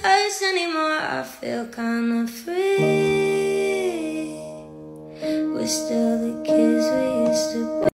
us anymore. I feel kinda free. We're still the kids we used to be.